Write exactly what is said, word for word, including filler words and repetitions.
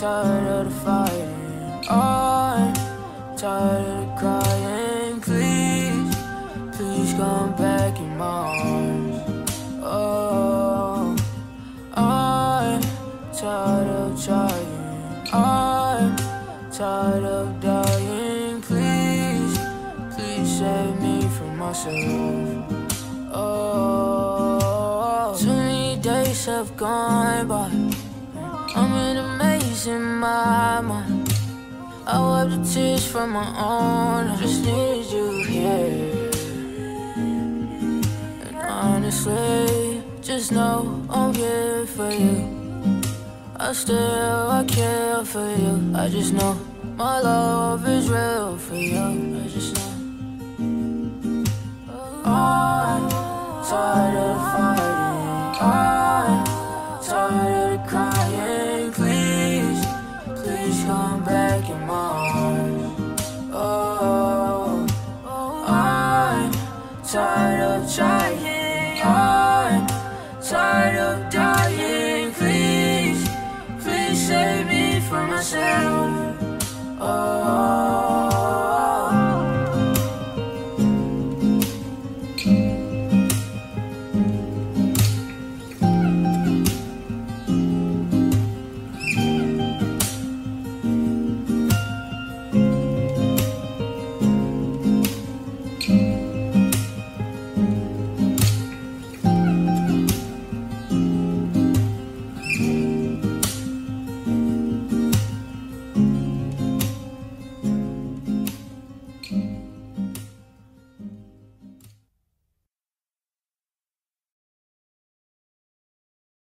tired of the fighting. I'm tired of the crying. Please, please come back in my arms. Oh, I'm tired of trying. I'm tired of dying. Please, please save me from myself. Oh, too many days have gone by. I'm in a maze in my mind. I wipe the tears from my own. I just need you here. And honestly, just know I'm here for you. I still, I care for you. I just know my love is real for you. I just know. I'm tired of fighting. I'm tired of crying. Please, please come back in my arms. Oh, I'm tired of trying. I'm tired of dying. Please, please save me from myself. Oh.